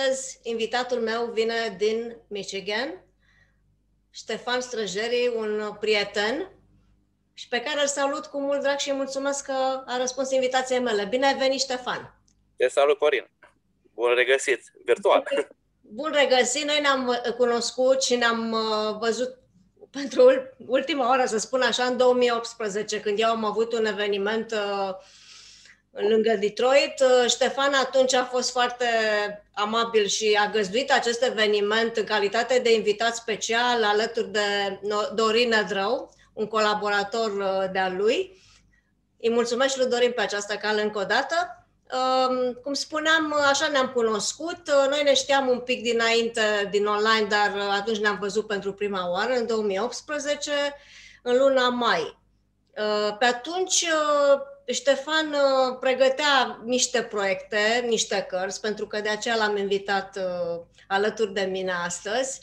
Astăzi, invitatul meu vine din Michigan, Ștefan Străjeri, un prieten și pe care îl salut cu mult drag și mulțumesc că a răspuns invitației mele. Bine ai venit, Ștefan! Te salut, Corin! Bun regăsit, virtual! Bun regăsit! Noi ne-am cunoscut și ne-am văzut pentru ultima oară, să spun așa, în 2018, când eu am avut un eveniment lângă Detroit. Ștefan atunci a fost foarte amabil și a găzduit acest eveniment în calitate de invitat special alături de Dorin Nădrău, un colaborator de-al lui. Îi mulțumesc lui Dorin pe această cale încă o dată. Cum spuneam, așa ne-am cunoscut. Noi ne știam un pic dinainte din online, dar atunci ne-am văzut pentru prima oară, în 2018, în luna mai. Pe atunci Ștefan pregătea niște proiecte, niște cărți, pentru că de aceea l-am invitat alături de mine astăzi.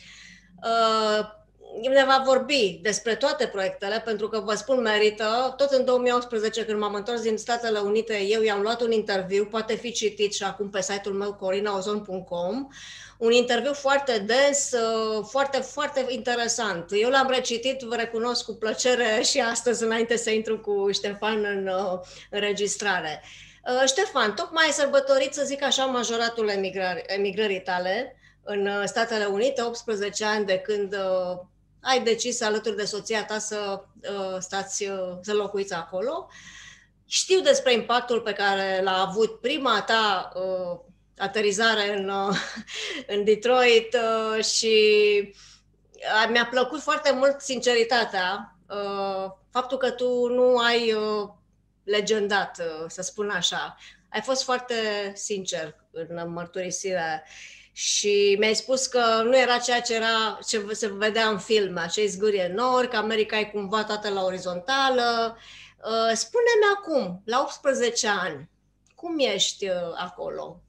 Ne va vorbi despre toate proiectele, pentru că, vă spun, merită. Tot în 2018, când m-am întors din Statele Unite, eu i-am luat un interviu, poate fi citit și acum pe site-ul meu, corinaozon.com, un interviu foarte dens, foarte, foarte interesant. Eu l-am recitit, vă recunosc, cu plăcere și astăzi, înainte să intru cu Ștefan în înregistrare. Ștefan, tocmai ai sărbătorit, să zic așa, majoratul emigrării tale în Statele Unite, 18 ani de când ai decis alături de soția ta să locuiți acolo. Știu despre impactul pe care l-a avut prima ta aterizare în Detroit și mi-a plăcut foarte mult sinceritatea, faptul că tu nu ai legendat, să spun așa. Ai fost foarte sincer în mărturisire și mi-ai spus că nu era ceea ce se vedea în filme, acei zgârie nori, că America e cumva toată la orizontală. Spune-mi acum, la 18 ani, cum ești acolo?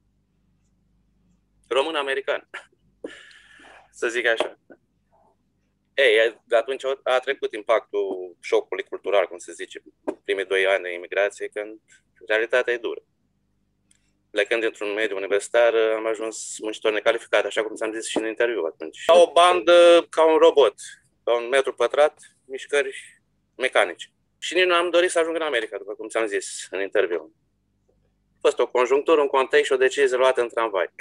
Român-american, să zic așa. Ei, de atunci a trecut impactul șocului cultural, cum se zice, primii 2 ani de imigrație, când realitatea e dură. Plecând dintr-un mediu universitar, am ajuns muncitor necalificat, așa cum ți-am zis și în interviu atunci. Ca o bandă, ca un robot, ca un metru pătrat, mișcări mecanice. Și nici nu am dorit să ajung în America, după cum ți-am zis în interviu. A fost o conjunctură, un context și o decizie luată în tramvai.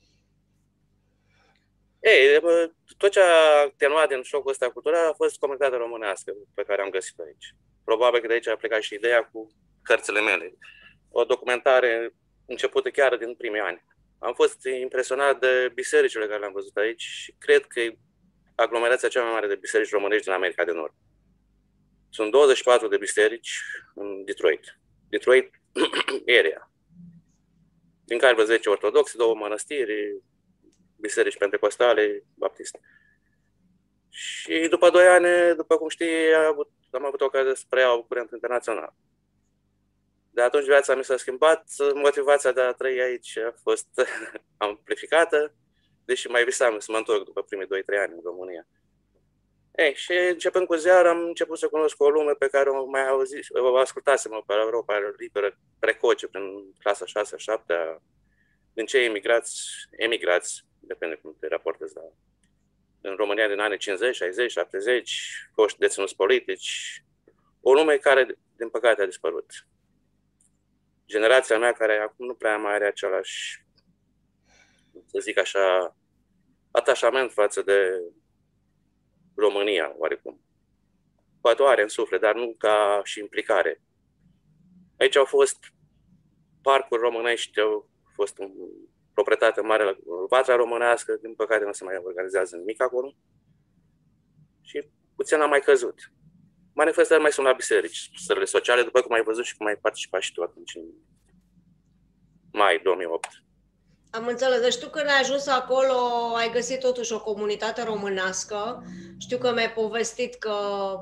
Ei, tot ce a atenuat din șocul ăsta cultural a fost comunitatea românească pe care am găsit-o aici. Probabil că de aici a plecat și ideea cu cărțile mele. O documentare începută chiar din primii ani. Am fost impresionat de bisericile care le-am văzut aici și cred că e aglomerația cea mai mare de biserici românești din America de Nord. Sunt 24 de biserici în Detroit. Detroit area. Din care vreo 10 ortodoxe, 2 mănăstiri, biserici pentecostale, baptiste. Și după 2 ani, după cum știi, am avut ocazia să preiau curentul internațional. De atunci viața mi s-a schimbat, motivația de a trăi aici a fost amplificată, deși mai visam să mă întorc după primii 2-3 ani în România. Ei, și începând cu ziar, am început să cunosc o lume pe care o ascultasem pe Europa Liberă precoce, prin clasa 6-7, din cei emigrați, depinde cum te raportezi, în România din anii 50, 60, 70, foști deținuți politici, o lume care, din păcate, a dispărut. Generația mea, care acum nu prea mai are același, să zic așa, atașament față de România, oarecum. Poate o are în suflet, dar nu ca și implicare. Aici au fost parcuri românești, au fost proprietate mare la Vatra românească, din păcate nu se mai organizează nimic acolo. Și puțin am mai căzut. Manifestări mai sunt la biserici, stările sociale, după cum ai văzut și cum ai participat și tu atunci, în mai 2008. Am înțeles. Deci tu când ai ajuns acolo, ai găsit totuși o comunitate românească. Știu că mi-ai povestit că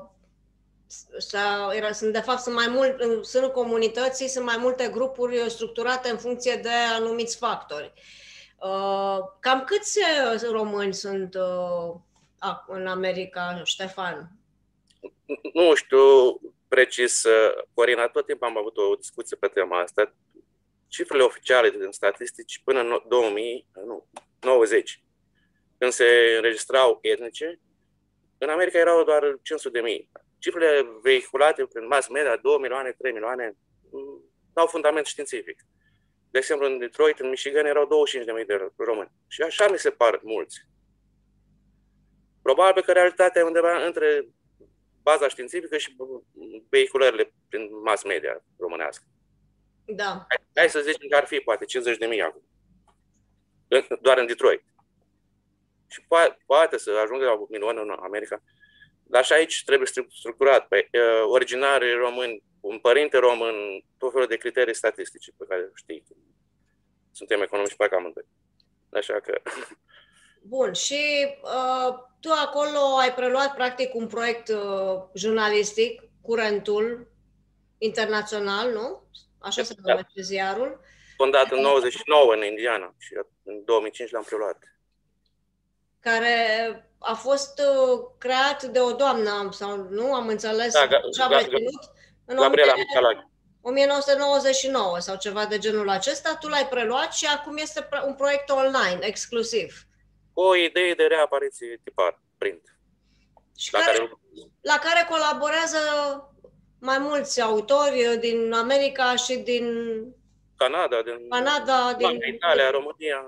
de fapt sunt comunității, sunt mai multe grupuri structurate în funcție de anumiți factori. Cam câți români sunt în America, Ștefan? Nu știu precis, Corina, tot timpul am avut o discuție pe tema asta. cifrele oficiale din statistici până în 90, când se înregistrau etnice, în America erau doar 500.000. Cifrele vehiculate prin mass media, 2 milioane, 3 milioane, n-au fundament științific. De exemplu, în Detroit, în Michigan, erau 25.000 de români. Și așa mi se par mulți. Probabil că realitatea e undeva între baza științifică și vehiculările prin mass media românească. Da. Hai să zicem că ar fi poate 50.000 acum. Doar în Detroit. Și poate să ajungă la 1 milion în America. Dar și aici trebuie structurat. Originari români, un părinte român, tot felul de criterii statistice pe care știi. Suntem economici pe amândoi. Așa că... Bun. Și tu acolo ai preluat practic un proiect jurnalistic, Curentul Internațional, nu? Așa se numește ziarul. Fondat în 99 în Indiana și în 2005 l-am preluat. Care a fost creat de o doamnă, sau nu? Am înțeles. Da, Gabriela Micalache. 1999 sau ceva de genul acesta. Tu l-ai preluat și acum este un proiect online, exclusiv. O idee de reapariție tipar, print. Și la care colaborează mai mulți autori din America și din Canada, din Italia, România.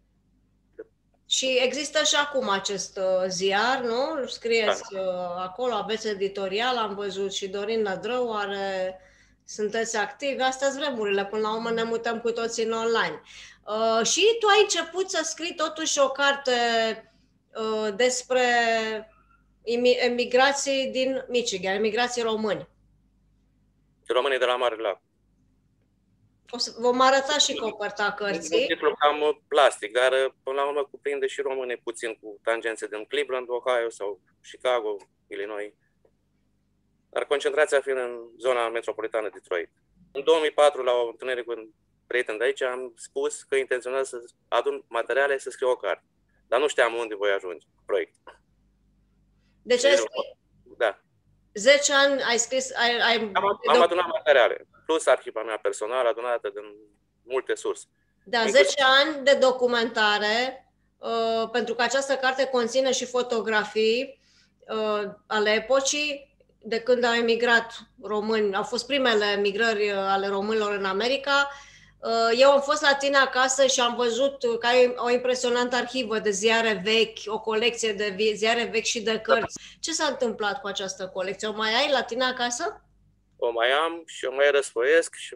Și există și acum acest ziar, nu? Scrieți acolo, aveți editorial, am văzut și Dorin Nădrău sunteți activi. Astea sunt vremurile, până la urmă ne mutăm cu toții în online. Și tu ai început să scrii totuși o carte despre emigrații din Michigan, emigrații români. Românii de la Mare Lac. Vom arăta și coperta cărții. Titlul cam plastic, dar până la urmă cuprinde și români puțin cu tangențe din Cleveland, Ohio sau Chicago, Illinois. Dar concentrația fiind în zona metropolitană Detroit. În 2004, la o întâlnire cu un prieten de aici, am spus că intenționez să adun materiale să scriu o carte. Dar nu știam unde voi ajunge cu proiectul. Deci da. 10 ani ai scris... Am adunat materiale, plus arhiva mea personală, adunată din multe surse. Da, 10 ani de documentare, pentru că această carte conține și fotografii ale epocii de când au emigrat români. Au fost primele migrări ale românilor în America. Eu am fost la tine acasă și am văzut că ai o impresionantă arhivă de ziare vechi, o colecție de ziare vechi și de cărți. Ce s-a întâmplat cu această colecție? O mai ai la tine acasă? O mai am și o mai răsfoiesc și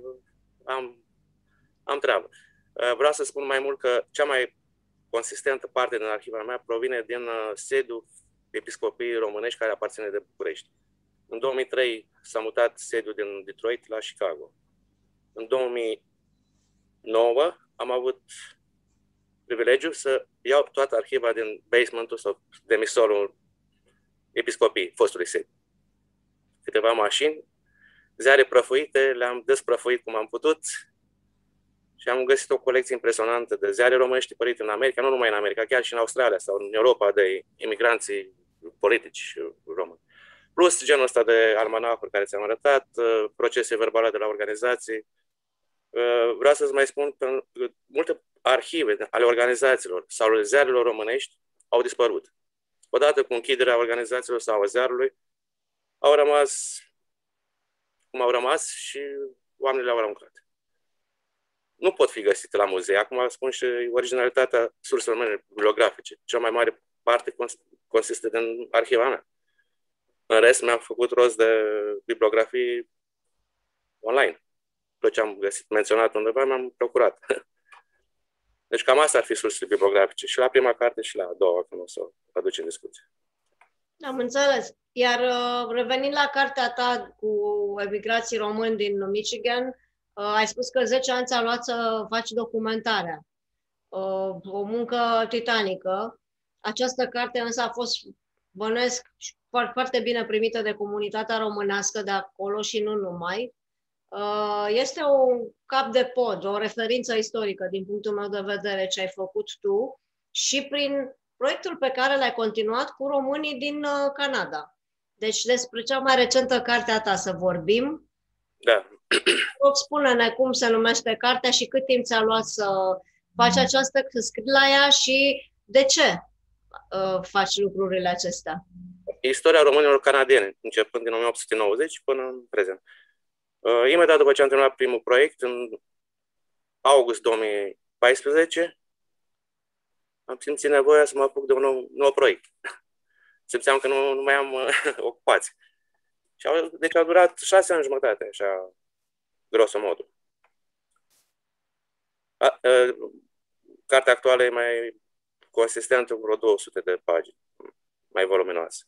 am treabă. Vreau să spun mai mult că cea mai consistentă parte din arhiva mea provine din sediul Episcopiei Românești care aparține de București. În 2003 s-a mutat sediul din Detroit la Chicago. În 2009 am avut privilegiul să iau toată arhiva din basementul sau demisolul Episcopiei, fostului sediu. Câteva mașini, ziare prăfuite, le-am desprăfuit cum am putut și am găsit o colecție impresionantă de ziare românești tipărite în America, nu numai în America, chiar și în Australia sau în Europa, de imigranții politici români. Plus genul ăsta de almanacuri care ți-am arătat, procese verbale de la organizații. Vreau să-ți mai spun că multe arhive ale organizațiilor sau ale ziarelor românești au dispărut. Odată cu închiderea organizațiilor sau a ziarului, au rămas cum au rămas și oamenii le-au aruncat. Nu pot fi găsite la muzee. Acum spun și originalitatea surselor mele bibliografice. Cea mai mare parte consistă din arhiva mea. În rest, mi-am făcut rost de bibliografii online. Tot ce am găsit menționat undeva, mi-am procurat. Deci cam asta ar fi sursele bibliografice. Și la prima carte și la a doua, când o să o aduc în discuție. Am înțeles. Iar revenind la cartea ta cu emigrații români din Michigan, ai spus că 10 ani ți-a luat să faci documentarea. O muncă titanică. Această carte însă a fost, bănuiesc, foarte bine primită de comunitatea românească de acolo și nu numai. Este un cap de pod, o referință istorică din punctul meu de vedere ce ai făcut tu și prin proiectul pe care l-ai continuat cu românii din Canada. Deci despre cea mai recentă carte a ta să vorbim. Da. Rog, spune-ne cum se numește cartea și cât timp ți-a luat să faci această, să scrii la ea și de ce faci lucrurile acestea. Istoria românilor canadieni, începând din 1890 până în prezent. Imediat după ce am terminat primul proiect, în august 2014, am simțit nevoia să mă apuc de un nou proiect. Simțeam că nu mai am ocupație. Deci a durat 6 ani jumătate, așa, grosomodul. Cartea actuală e mai consistentă, vreo 200 de pagini, mai voluminoasă.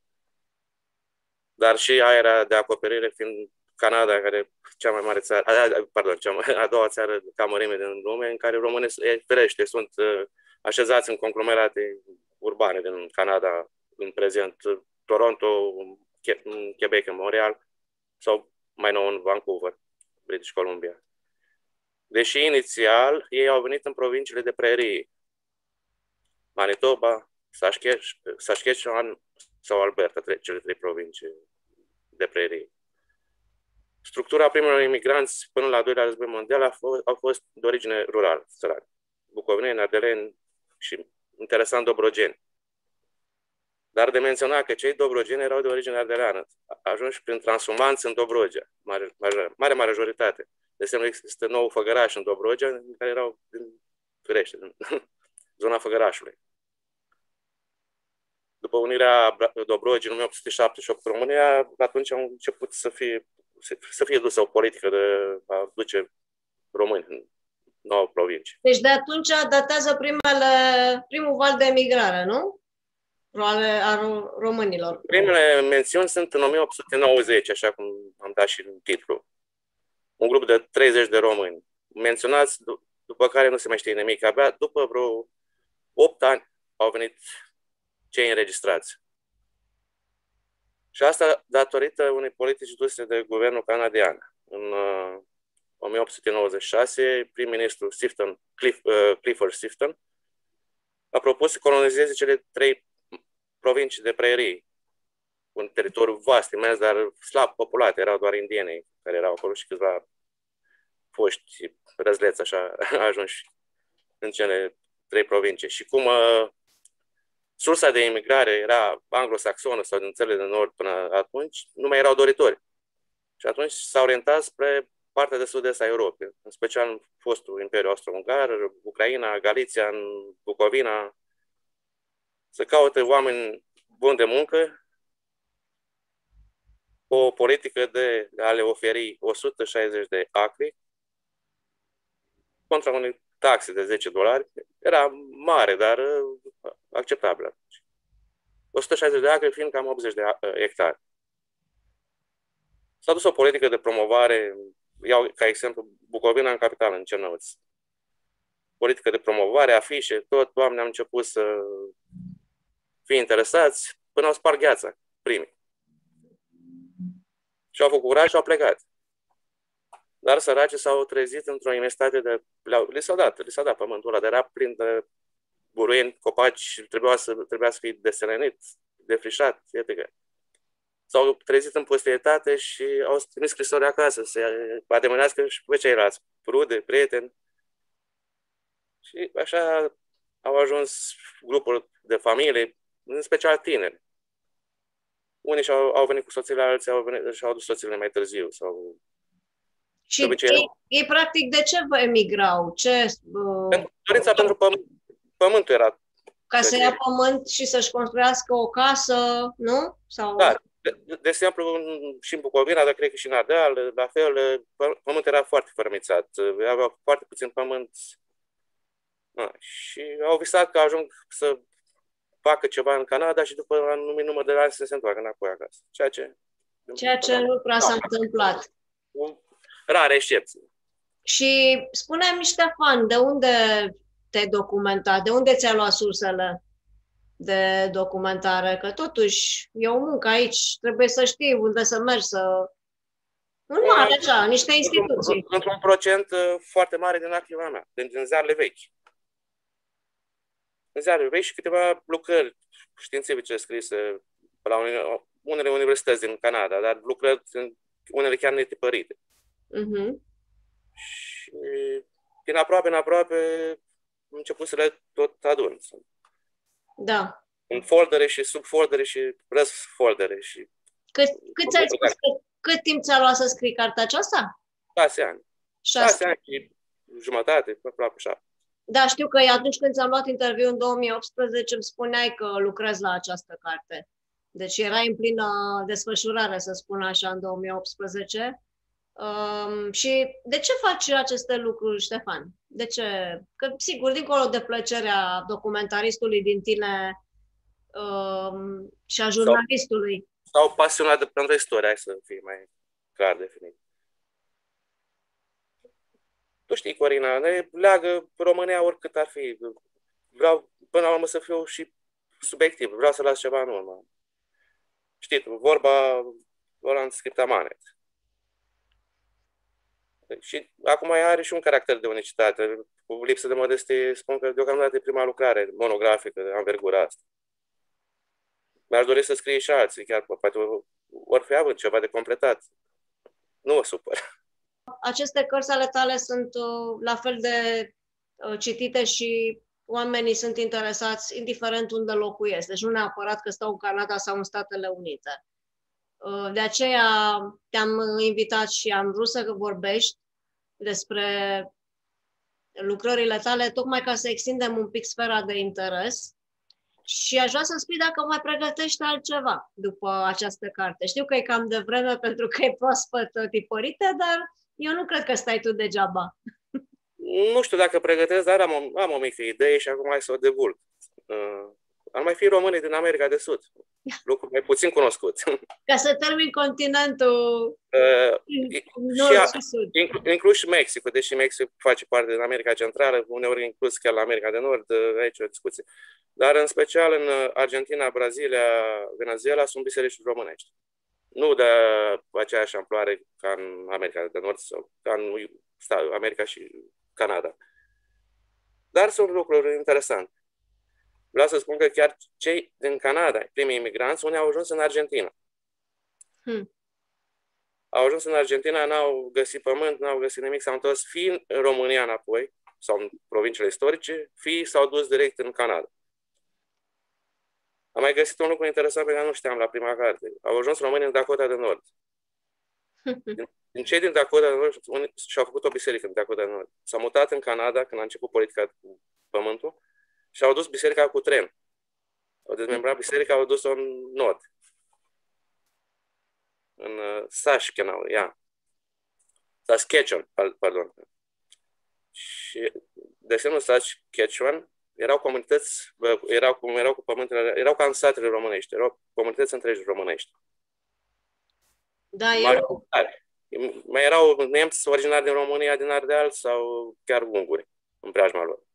Dar și aia era de acoperire, fiind Canada, care e cea mai mare țară, a doua țară ca mărime din lume, în care românii, ferește, sunt așezați în conglomerate urbane din Canada în prezent, Toronto, Quebec, în Montreal, sau mai nou în Vancouver, British Columbia. Deși inițial ei au venit în provinciile de prairie, Manitoba, Saskatchewan sau Alberta, cele 3 provincii de prairie. Structura primelor imigranți până la 2-lea război mondial au fost de origine rurală, țărani. Bucovineni, ardeleni și, interesant, dobrogeni. Dar de menționat că cei dobrogeni erau de origine ardeleană, ajunși prin transhumanți în Dobrogea, mare majoritate. De asemenea, există 9 făgărași în Dobrogea, care erau din zona Făgărașului. După unirea Dobrogei în 1878 cu România, atunci au început să fie dusă o politică de a duce români în nouă provincie. Deci de atunci datează primul val de emigrare, nu? A românilor. Primele mențiuni sunt în 1890, așa cum am dat și în titlu. Un grup de 30 de români menționați, după care nu se mai știe nimic. Abia după vreo 8 ani au venit cei înregistrați. Și asta datorită unei politici duse de guvernul canadian. În 1896, prim-ministru Clifford Sifton a propus să colonizeze cele 3 provincii de prairie, un teritoriu vast, imens, dar slab populat. Erau doar indienii care erau acolo și câțiva foști răzleți, așa, ajunși în cele 3 provincii. Și cum sursa de imigrare era anglosaxonă sau din țările de nord până atunci, nu mai erau doritori. Și atunci s-au orientat spre partea de sud-est a Europei, în special în fostul Imperiu Austro-Ungar, Ucraina, Galiția, în Bucovina, să caute oameni buni de muncă, o politică de a le oferi 160 de acri contra unei taxe de $10. Era mare, dar acceptabilă. 160 de acre fiind cam 80 de hectare. S-a dus o politică de promovare, iau ca exemplu Bucovina în capitală, în Cernăuți. Politică de promovare, afișe, tot, oamenii au început să fie interesați până au spart gheața, primii. Și au făcut curaj și au plecat. Dar săracii s-au trezit într-o imensitate de... Li s-a dat pământul ăla, dar era plin de buruieni, copaci, trebuia să fie deselenit, defrișat, etc. S-au trezit în postietate și au trimis scrisori acasă să ademenească și pe ceilalți, rude, prieteni. Și așa au ajuns grupuri de familie, în special tineri. Unii au venit cu soțiile, alții și-au adus soțiile mai târziu. Și ei, practic, de ce vă emigrau? Dorința pentru pământul era. Ca să ia pământ și să-și construiască o casă, nu? Sau... Da. De exemplu, și în Bucovina, dar cred că și în Ardeal, la fel, pământul era foarte fărămițat. Aveau foarte puțin pământ. Și au visat că ajung să facă ceva în Canada și după un anumit număr de ani să se întoarcă înapoi acasă. Ceea ce nu prea s-a întâmplat. Rare excepție. Și spune-mi, Ștefan, de unde te-ai documentat? De unde ți-ai luat sursele de documentare? Că totuși e o muncă aici, trebuie să știi unde să mergi, nu are așa, niște instituții. Într-un procent foarte mare din arhiva mea, din ziarele vechi. În ziarele vechi și câteva lucrări științifice scrise la unele universități din Canada, dar lucrări unele chiar netipărite. Mhm. Și din aproape în aproape am început să le tot adun. Da. În foldere și subfoldere și răsfoldere și Cât ți-ai spus cât timp ți-a luat să scrii cartea aceasta? 6 ani. 6. 6 ani și jumătate, aproape 7. Da, știu că atunci când ți-am luat interviu în 2018 îmi spuneai că lucrezi la această carte. Deci erai în plină desfășurare, să spun așa, în 2018. Și de ce faci aceste lucruri, Ștefan? De ce? Că, sigur, dincolo de plăcerea documentaristului din tine și a jurnalistului. Sau pasionat pentru istorie, hai să fie mai clar definit. Tu știi, Corina, ne leagă România oricât ar fi. Vreau, până la urmă, să fiu și subiectiv. Vreau să las ceva în urmă. Știi tu, vorba Roland Scriptamanet. Și acum are și un caracter de unicitate. Cu lipsă de modestie, spun că deocamdată e prima lucrare monografică de anvergura asta. Mi-aș dori să scrie și alții, chiar poate ori fi avut ceva de completat. Nu mă supăr. Aceste cărți ale tale sunt la fel de citite și oamenii sunt interesați indiferent unde locuiesc. Deci nu neapărat că stau în Canada sau în Statele Unite. De aceea te-am invitat și am vrut să vorbești despre lucrările tale, tocmai ca să extindem un pic sfera de interes. Și aș vrea să-mi spui dacă mai pregătești altceva după această carte. Știu că e cam de vreme pentru că e proaspăt tipărită, dar eu nu cred că stai tu degeaba. Nu știu dacă pregătesc, dar am o mică idee și acum hai să o devulg. Ar mai fi românii din America de Sud. Lucru mai puțin cunoscut. Ca să termin continentul nord și sud. Inclus și Mexicul, deși Mexic face parte din America Centrală, uneori inclus chiar la America de Nord, aici o discuție. Dar în special în Argentina, Brazilia, Venezuela sunt biserici românești. Nu de aceeași amploare ca în America de Nord sau ca în America și Canada. Dar sunt lucruri interesante. Vreau să spun că chiar cei din Canada, primii imigranți, unii au ajuns în Argentina. Au ajuns în Argentina, n-au găsit pământ, n-au găsit nimic, s-au întors fie în România înapoi, sau în provinciile istorice, fie s-au dus direct în Canada. Am mai găsit un lucru interesant pe care nu știam la prima carte. Au ajuns românii în Dakota de Nord. Din cei din Dakota de Nord și-au făcut o biserică în Dakota de Nord. S-au mutat în Canada când a început politica cu pământul și au dus biserica cu tren. Au dezmembrat biserica, au dus-o în nord. În Saskatchewan, pardon. Și desenul Saskatchewan erau comunități, erau cu pământele, erau ca în satele românești, erau comunități întregi românești. Da, mai erau nemți originari din România, din Ardeal sau chiar unguri în preajma lor.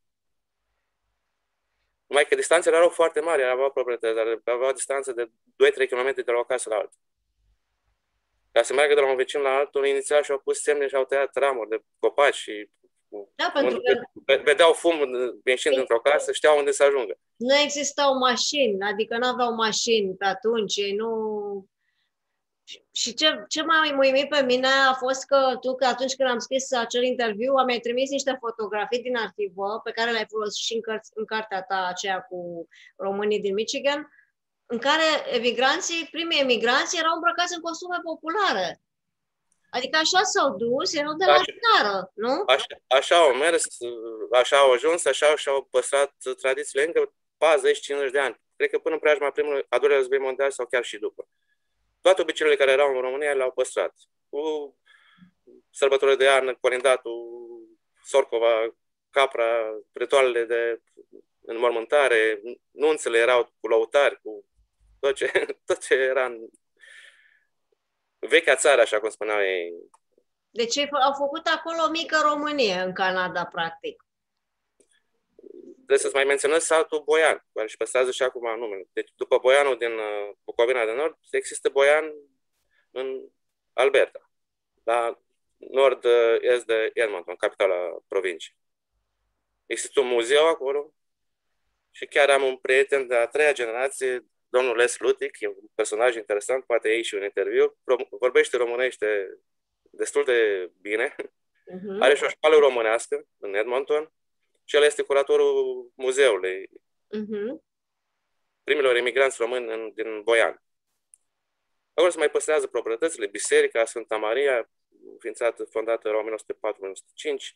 Numai că distanțele erau foarte mari, aveau proprietăți, dar aveau distanță de 2-3 km de la o casă la alta. Ca să meargă de la un vecin la altul, inițial și-au pus semne și au tăiat ramuri de copaci și pentru că vedeau fum ieșind dintr-o casă, știau unde să ajungă. Nu existau mașini, adică nu aveau mașini pe atunci, ei nu... Și ce m-a uimit pe mine a fost că tu, că atunci când am scris acel interviu, am trimis niște fotografii din arhivă pe care le-ai folosit și în cartea ta aceea cu românii din Michigan, în care primii emigranți erau îmbrăcați în costume populare. Adică așa s-au dus, erau de la țară, nu? Așa au mers, așa au ajuns, așa și-au păstrat tradițiile încă 40-50 de ani. Cred că până în preajma a doilea război mondial sau chiar și după. Toate obiceiurile care erau în România le-au păstrat. Cu sărbătorile de iarnă, colindatul, Sorcova, capra, ritualele de înmormântare, nunțele erau cu lăutari, cu tot ce era în vechea țară, așa cum spuneau ei. Deci au făcut acolo o mică Românie în Canada, practic. Trebuie să-ți mai menționez satul Boian, care își păstrează și acum numele. Deci, după Boianul din Bucovina de Nord, există Boian în Alberta, la nord-est de Edmonton, capitala provinciei. Există un muzeu acolo și chiar am un prieten de a treia generație, domnul Les Lutic, e un personaj interesant, poate iei și un interviu, vorbește românește destul de bine. Uh-huh. Are și o școală românească în Edmonton și el este curatorul muzeului primilor emigranți români din Boian. Acolo se mai păstrează proprietățile, Biserica Sfânta Maria, fondată în 1904-1905.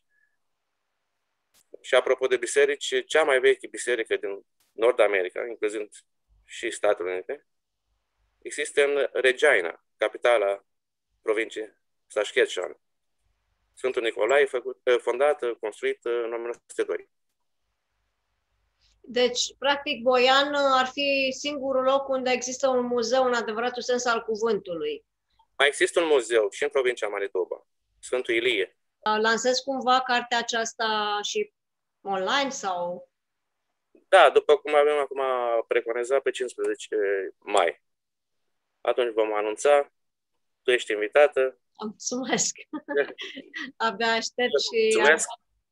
Și apropo de biserici, cea mai veche biserică din Nord America, incluzând și Statele Unite, există în Regina, capitala provinciei Saskatchewan. Sfântul Nicolae, fondată, construită în 1902. Deci, practic, Boian ar fi singurul loc unde există un muzeu în adevăratul sens al cuvântului. Mai există un muzeu și în provincia Manitoba, Sfântul Ilie. Lansezi cumva cartea aceasta și online sau? Da, după cum avem acum preconizat pe 15 mai. Atunci vom anunța, tu ești invitată. Mulțumesc! Abia aștept și... Mulțumesc!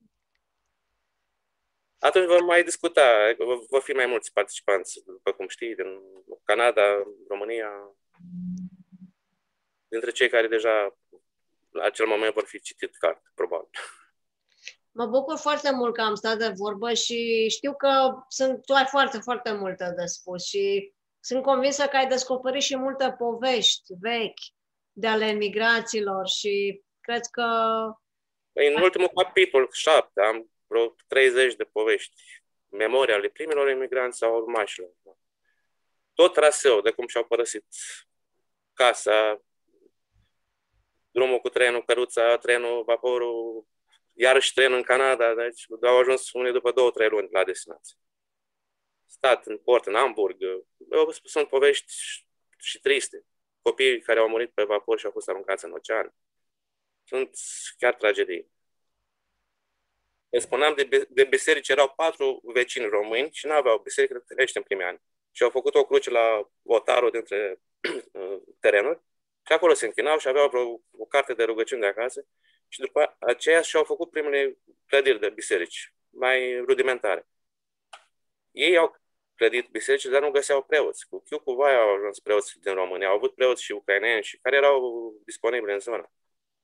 Atunci vom mai discuta, vor fi mai mulți participanți, după cum știi, din Canada, România, dintre cei care deja la acel moment vor fi citit carte, probabil. Mă bucur foarte mult că am stat de vorbă și știu că tu ai foarte, foarte multe de spus și sunt convinsă că ai descoperit și multe povești vechi de ale emigraților și cred că... În ultimul capitol, 7, am vreo 30 de povești, memoria ale primilor emigranți sau urmașilor. Tot traseu, de cum și-au părăsit casa, drumul cu trenul, căruța, trenul, vaporul, iarăși tren în Canada, deci au ajuns unii după 2-3 luni la destinație. Stat în port, în Hamburg, sunt povești și triste. Copiii care au murit pe vapor și au fost aruncați în ocean. Sunt chiar tragedii. Îți spuneam de biserici, erau 4 vecini români și nu aveau biserică crește în primii ani. Și au făcut o cruce la otarul dintre terenuri și acolo se închinau și aveau o carte de rugăciuni de acasă și după aceea și-au făcut primele clădiri de biserici, mai rudimentare. Ei au clădit biserici, dar nu găseau preoți. Cu chiu cu vai au ajuns preoți din România. Au avut preoți și ucraineni și care erau disponibili în zonă.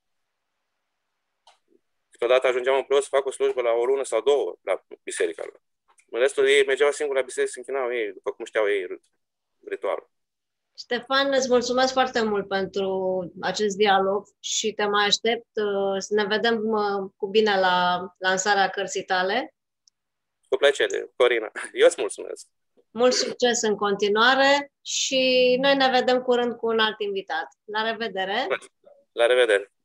Câteodată ajungeau un preot să facă o slujbă la o lună sau 2 la biserica lor. În restul ei mergeau singuri la biserică, se închinau ei, după cum știau ei ritualul. Ștefan, îți mulțumesc foarte mult pentru acest dialog și te mai aștept să ne vedem cu bine la lansarea cărții tale. Cu plăcere, Corina. Eu îți mulțumesc. Mult succes în continuare și noi ne vedem curând cu un alt invitat. La revedere! La revedere!